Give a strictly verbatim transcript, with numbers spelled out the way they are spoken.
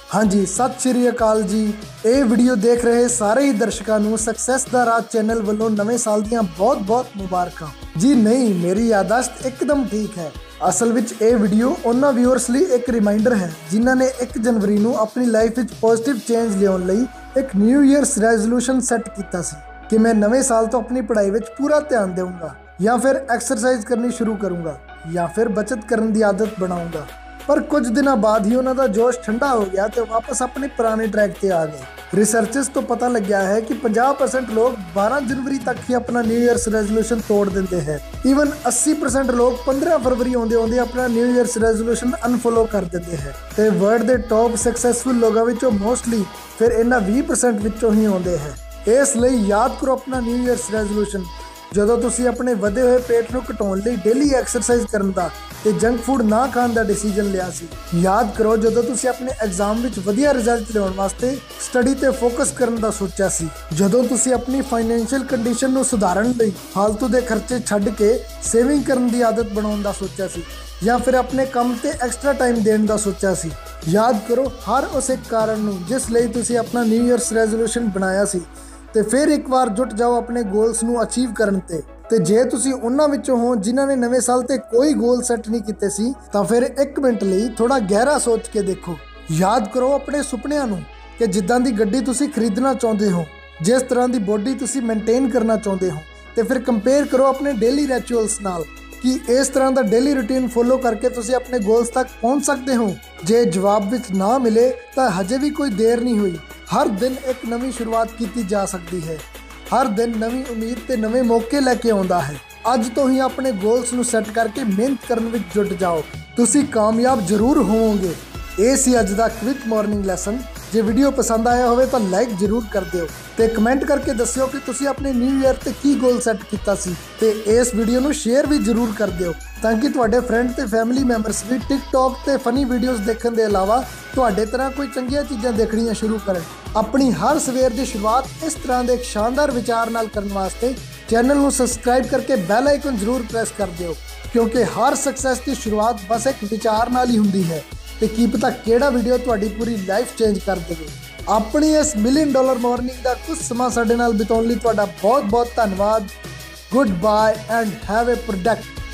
हाँ जी, सत श्री अकाल जी। ये वीडियो देख रहे सारे ही दर्शकों को सक्सैस दा राज चैनल वालों नवे साल दियां बहुत बहुत मुबारकां जी। नहीं, मेरी यादाश्त एकदम ठीक है। असल विच ये वीडियो उन्हां व्यूअर्स लई एक रिमाइंडर है जिन्हां ने एक जनवरी नूं अपनी लाइफ विच पॉजिटिव चेंज लियाउण लई एक न्यू ईयर्स रेजोल्यूशन सैट कीता सी कि मैं नवे साल तो अपनी पढ़ाई विच पूरा ध्यान देऊंगा, या फिर एक्सरसाइज करनी शुरू करूंगा, या फिर बचत करने की आदत बनाऊंगा। पर कुछ दिनों बाद ही उन्हों का जोश ठंडा हो गया तो वापस अपने पुराने ट्रैक पे आ गए। रिसर्चेस तो पता लग गया है कि पचास परसेंट लोग बारह जनवरी तक ही अपना न्यू ईयर्स रेजोल्यूशन तोड़ देते हैं। इवन अस्सी परसेंट लोग पंद्रह फरवरी आते आते अपना न्यू ईयर्स रेजोल्यूशन अनफॉलो कर देते हैं। तो वर्ल्ड के टॉप सक्सैसफुल लोगों विचों मोस्टली फिर इन्हां बीस परसेंट विचों ही आते हैं। इसलिए याद करो अपना न्यू ईयर्स रेजोल्यूशन। ਜਦੋਂ ਤੁਸੀਂ ਆਪਣੇ ਵਧੇ ਹੋਏ ਪੇਟ ਨੂੰ ਘਟਾਉਣ ਲਈ ਡੇਲੀ ਐਕਸਰਸਾਈਜ਼ ਕਰਨ ਦਾ ਤੇ ਜੰਕ ਫੂਡ ਨਾ ਖਾਣ ਦਾ ਡਿਸੀਜਨ ਲਿਆ ਸੀ। ਯਾਦ ਕਰੋ ਜਦੋਂ ਤੁਸੀਂ ਆਪਣੇ ਐਗਜ਼ਾਮ ਵਿੱਚ ਵਧੀਆ ਰਿਜ਼ਲਟ ਲਿਆਉਣ ਵਾਸਤੇ ਸਟੱਡੀ ਤੇ ਫੋਕਸ ਕਰਨ ਦਾ ਸੋਚਿਆ ਸੀ। ਜਦੋਂ ਤੁਸੀਂ ਆਪਣੀ ਫਾਈਨੈਂਸ਼ੀਅਲ ਕੰਡੀਸ਼ਨ ਨੂੰ ਸੁਧਾਰਨ ਲਈ ਫालतू ਦੇ ਖਰਚੇ ਛੱਡ ਕੇ ਸੇਵਿੰਗ ਕਰਨ ਦੀ ਆਦਤ ਬਣਾਉਣ ਦਾ ਸੋਚਿਆ ਸੀ, ਜਾਂ ਫਿਰ ਆਪਣੇ ਕੰਮ ਤੇ ਐਕਸਟਰਾ ਟਾਈਮ ਦੇਣ ਦਾ ਸੋਚਿਆ ਸੀ। ਯਾਦ ਕਰੋ ਹਰ ਉਸ ਇੱਕ ਕਾਰਨ ਨੂੰ ਜਿਸ ਲਈ ਤੁਸੀਂ ਆਪਣਾ ਨਿਊ ਈਅਰਸ ਰੈਜ਼ੋਲੂਸ਼ਨ ਬਣਾਇਆ ਸੀ, ਤੇ ਫਿਰ ਇੱਕ ਵਾਰ ਜੁਟ ਜਾਓ ਆਪਣੇ ਗੋਲਸ ਨੂੰ ਅਚੀਵ ਕਰਨ ਤੇ। ਤੇ ਜੇ ਤੁਸੀਂ ਉਹਨਾਂ ਵਿੱਚੋਂ ਹੋ ਜਿਨ੍ਹਾਂ ਨੇ ਨਵੇਂ ਸਾਲ ਤੇ ਕੋਈ ਗੋਲ ਸੈੱਟ ਨਹੀਂ ਕੀਤੇ ਸੀ, ਤਾਂ ਫਿਰ ਇੱਕ ਮਿੰਟ ਲਈ ਥੋੜਾ ਗਹਿਰਾ ਸੋਚ ਕੇ ਦੇਖੋ। ਯਾਦ ਕਰੋ ਆਪਣੇ ਸੁਪਨਿਆਂ ਨੂੰ ਕਿ ਜਿੱਦਾਂ ਦੀ ਗੱਡੀ ਤੁਸੀਂ ਖਰੀਦਣਾ ਚਾਹੁੰਦੇ ਹੋ, ਜਿਸ ਤਰ੍ਹਾਂ ਦੀ ਬੋਡੀ ਤੁਸੀਂ ਮੇਨਟੇਨ ਕਰਨਾ ਚਾਹੁੰਦੇ ਹੋ, ਤੇ ਫਿਰ ਕੰਪੇਅਰ ਕਰੋ ਆਪਣੇ ਡੇਲੀ ਰਿਚੁਅਲਸ ਨਾਲ ਕਿ ਇਸ ਤਰ੍ਹਾਂ ਦਾ ਡੇਲੀ ਰੂਟੀਨ ਫੋਲੋ ਕਰਕੇ ਤੁਸੀਂ ਆਪਣੇ ਗੋਲਸ ਤੱਕ ਪਹੁੰਚ ਸਕਦੇ ਹੋ। ਜੇ ਜਵਾਬ ਵਿੱਚ ਨਾ ਮਿਲੇ ਤਾਂ ਹਜੇ ਵੀ ਕੋਈ ਦੇਰ ਨਹੀਂ ਹੋਈ। हर दिन एक नवी शुरुआत की जा सकती है। हर दिन नवी उम्मीद ते नवे मौके लैके आउंदा है। अज तो ही अपने गोल्स नूं सैट करके मेहनत करने विच जुट जाओ, तुसी कामयाब जरूर होवोगे। ये सी अज दा क्विक मॉर्निंग लैसन। जे वीडियो पसंद आया होवे तो लाइक जरूर कर दिओ ते कमेंट करके दस्सिओ कि तुसी अपने न्यू ईयर ते की गोल सैट कीता सी, ते इस वीडियो नूं शेयर भी जरूर कर दिओ ताकि तुहाडे फ्रेंड ते फैमिली मैंबर्स भी टिकटॉक ते फनी वीडियोज़ देखने के अलावा तुहाडे तरह कोई चंगियां चीज़ां देखणियां शुरू करें। अपनी हर सवेर की शुरुआत इस तरह के एक शानदार विचार नाल करने वास्ते चैनल नूं सबसक्राइब करके बैल आइकन जरूर प्रेस कर दिओ, क्योंकि हर सक्सैस की शुरुआत बस एक विचार नाल ही हुंदी है। ते की पता केड़ा वीडियो तुहाडी पूरी लाइफ चेंज कर देवे। अपनी इस मिलियन डॉलर मॉर्निंग का कुछ समा साडे नाल बिताउण लई तुहाडा बहुत बहुत धन्नवाद। Good bye and have a product